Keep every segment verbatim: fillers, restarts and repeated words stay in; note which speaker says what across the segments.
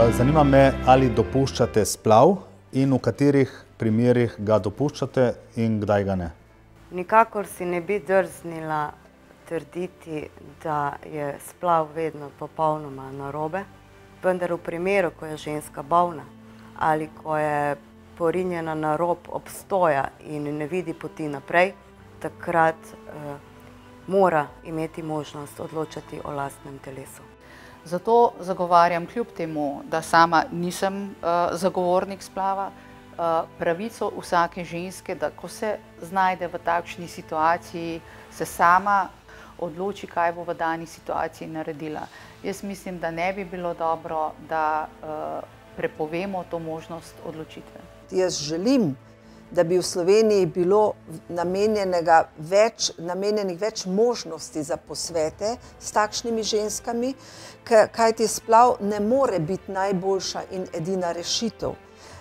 Speaker 1: Zanima me, ali dopuščate splav in v katerih primerih ga dopuščate in kdaj ga ne.
Speaker 2: Nikakor si ne bi drznila trditi, da je splav vedno popolnoma narobe, vendar v primeru, ko je ženska bolna ali ko je porinjena na rob obstoja in ne vidi poti naprej, takrat eh, mora imeti možnost odločati o lastnem telesu.
Speaker 3: Zato zagovarjam, kljub temu, da sama nisem uh, zagovornik splava, uh, pravico vsake ženske, da ko se znajde v takšni situaciji, se sama odloči, kaj bo v dani situaciji naredila. Jaz mislim, da ne bi bilo dobro, da uh, prepovemo to možnost odločitve.
Speaker 4: Jaz želim, da bi v Sloveniji bilo namenjenega več, namenjenih več možnosti za posvete s takšnimi ženskami, kajti splav ne more biti najboljša in edina rešitev.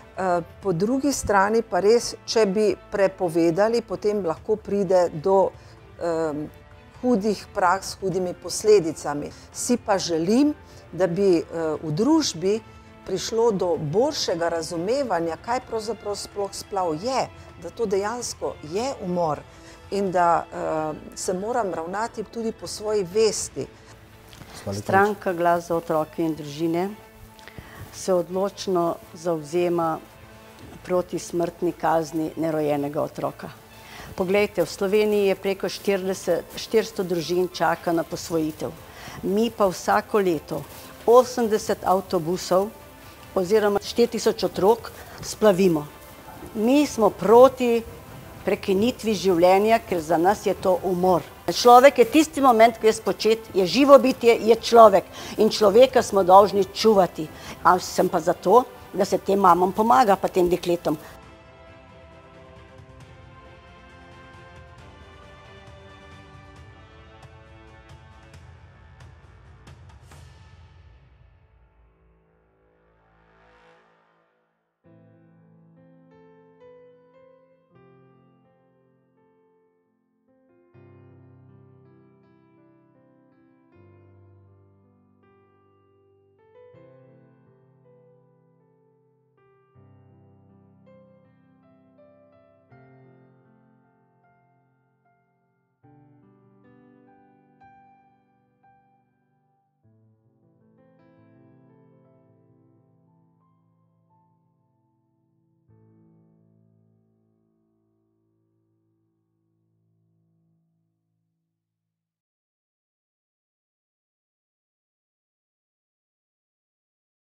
Speaker 4: Po drugi strani pa res, če bi prepovedali, potem lahko pride do um, hudih praks s hudimi posledicami. Si pa želim, da bi uh, v družbi prišlo do boljšega razumevanja, kaj pravzaprav sploh splav je, da to dejansko je umor in da uh, se moram ravnati tudi po svoji vesti.
Speaker 5: Stranka Glas za otroke in družine se odločno zavzema proti smrtni kazni nerojenega otroka. Poglejte, v Sloveniji je preko štiristo družin čaka na posvojitev. Mi pa vsako leto osemdeset avtobusov oziroma štiri tisoč otrok splavimo. Mi smo proti prekinitvi življenja, ker za nas je to umor. Človek je tisti moment, ko je spočet, je živo bitje, je človek in človeka smo dolžni čuvati. A sem pa zato, da se tem mamam pomaga, pa tem dekletom.